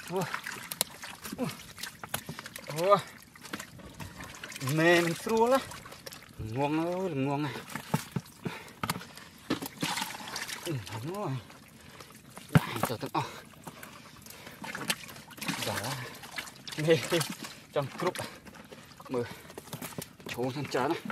Ủa. Ủa. Mẹ mình xua lá. Ngon ơi là ngon này. Đúng rồi. Đại cho tao. Dạ. Nè trong group. Mơ. Chỗ thân chán á.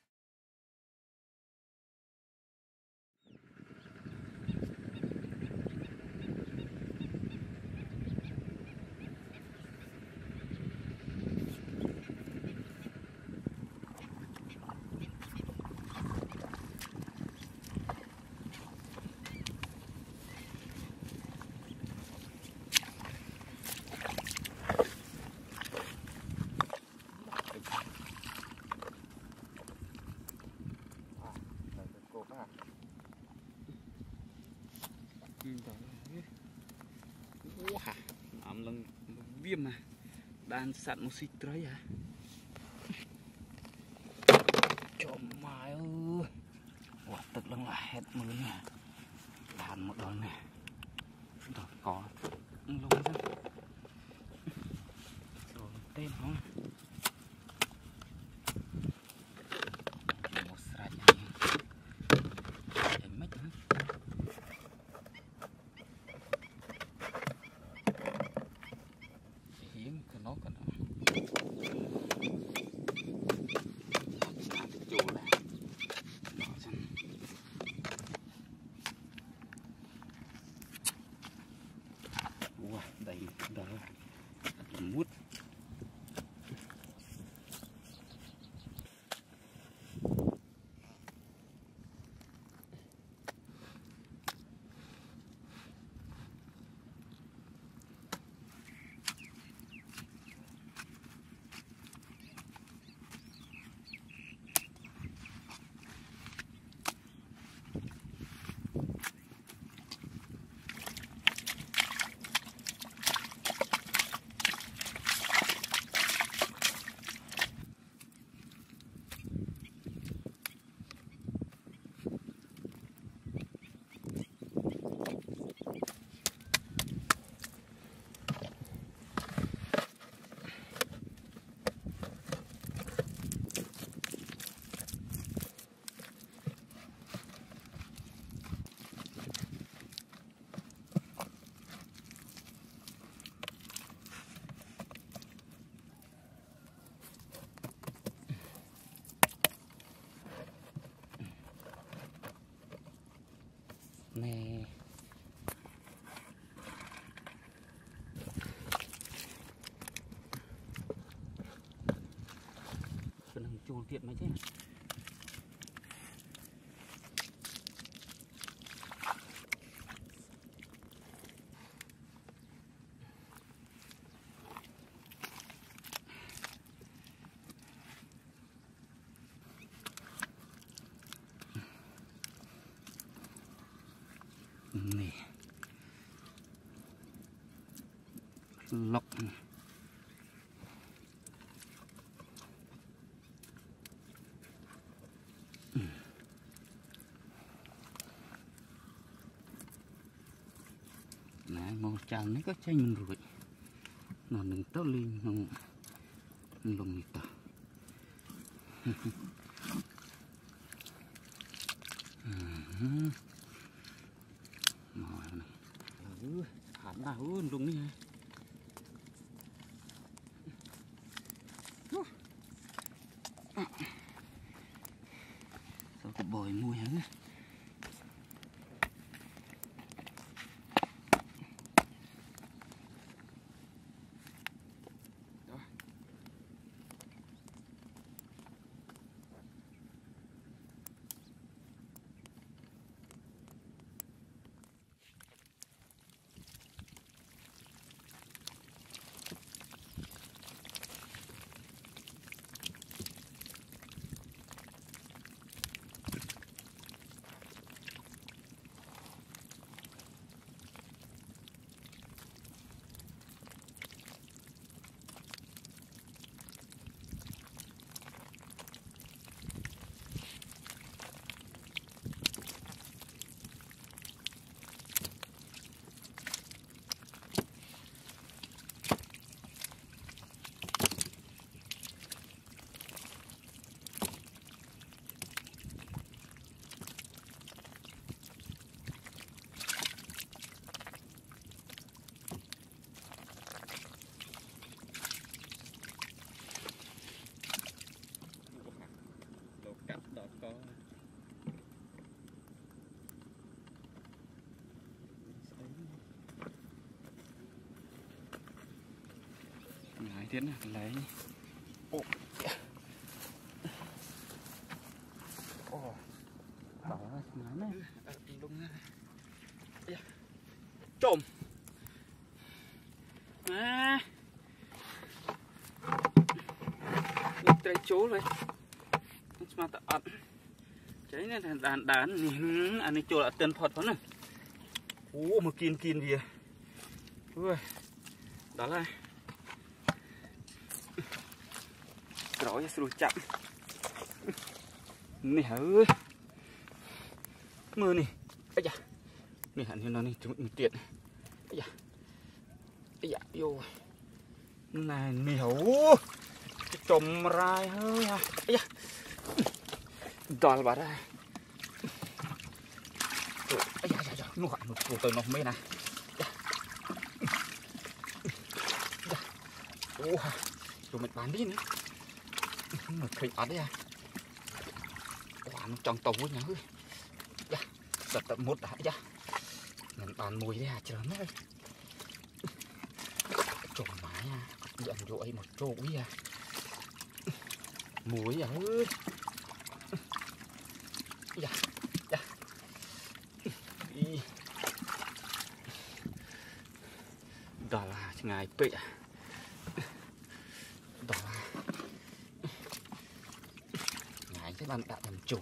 Wah, làm lần viêm mà đang sẵn một xịt đấy à. Chôm mai ơi. Quả thực là hết mưa nè. Làm một đòn nè. Rồi có lông ra. Rồi tên hả? Một sạch này. Để mất hả? Hiếm cái nó còn đầy đó mút nè. Cái này chua tiệt mấy chứ. Nè lọc nè màu trắng nó có chanh mình rồi nó đừng tao lên không lồng ta màu này hẳn là đúng như sao có bồi mùi hả. tiến này lấy ô ô bảo là ngắn này lung này trộm à trai chố này mà ta ập cháy này đàn anh ấy chỗ là tiền phật phấn này ô mà kín gì ui đó là rồi sưu chậm nè ơi mưa nè ấy da nè hẳn như nó nè chúng mình tiện ấy da vô này nè hú trồng rai hơi à ấy da đòi bà ra ấy da nó gọi một củ tỏi nó mê này ô rồi mình bán đi nữa một khỉ ở đây à quả nó trong tàu với nhau dạ giật tận một đã dạ mình bán mùi đây à chờ nó đây trộm mái à nhận rỗi một chỗ ấy à muối à ơi dạ dạ đó là ngày bệ đó là ngày cái bạn đã làm chủ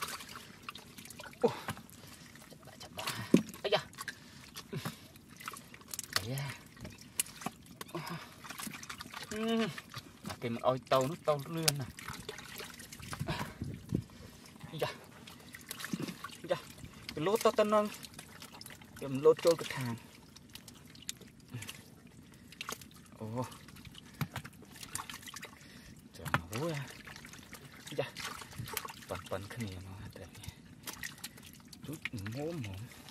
chặt đã ấy da ấy da cái mà oi tàu nó lươn này dạ dạ cái lốt to tân nâng cái lốt trôi cái thang ô trời máu à dạ bắn cái này nó đẹp chút mồm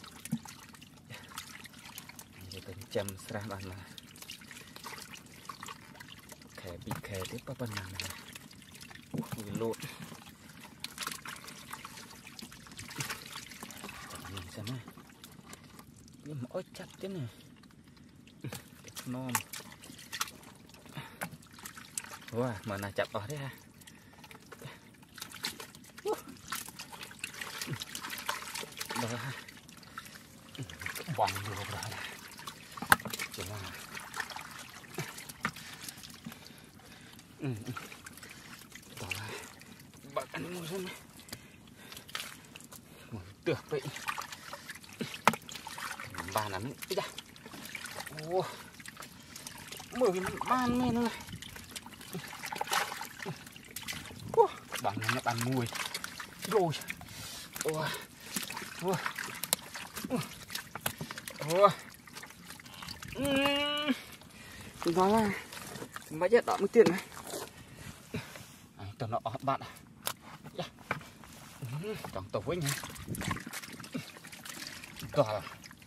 giờ từng chầm ra bạn là khè bị khè tiếp các bạn này bị lột nhìn xem này nhưng mà ôi chặt thế này non wow mà là chặt ở đấy ha đó ha vòng được rồi chỉ là đó là bạn ăn mua xem một tược vậy bàn lắm ít ra ô mười ban men này bằng nó bàn mùi rồi ôi đó là mấy giờ đó mới tiền này tao nó bạn trong tàu với nhá đó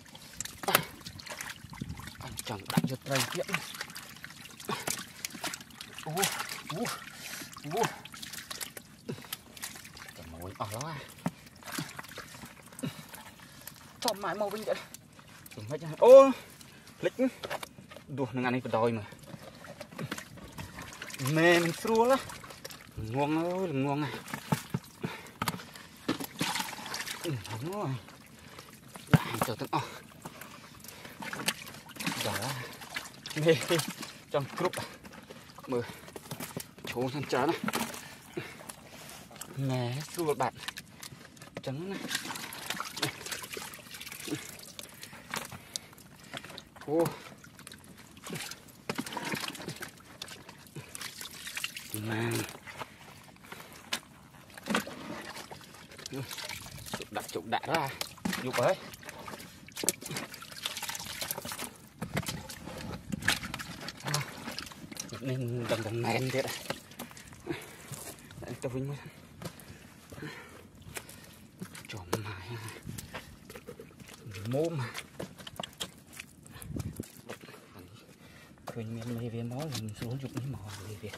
anh chẳng đặt cho trai kiện chẳng màu ở đó à cho mãi màu vinh vậy ô lịch đùa nó ăn đi phải đòi mà mềm mình xua đó ngon ơi là ngon này đúng rồi đại cho tao đó mê trong group mưa chỗ thân chán này mẹ xua bạn trắng này ô mang chụp đại ra dục ấy nên đằng nén thế đấy tao vinh trộm mày mồm mà khơi miếng mây về máu mình xuống dục cái mỏ về việc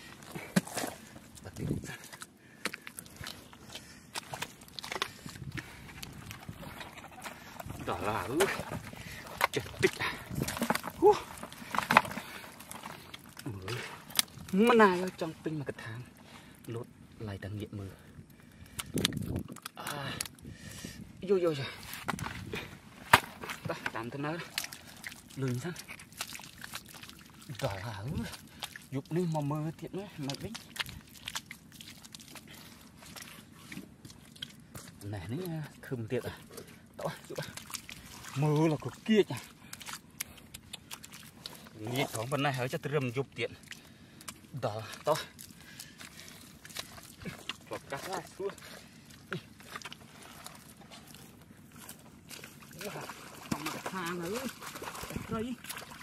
đó là chết tích mà này trong pin mà cái tháng lốt lại đang nghiện mưa vô vô rồi ta tạm thế nào lười sao trời hả dục đi mà mưa thiệt nữa mày biết này nó khum tiệt à đó mưa là cực kia nhỉ nhiệtของbên này hơi cho trầm dục tiện đó to và cắt ra xuống còn mà thang nữa đây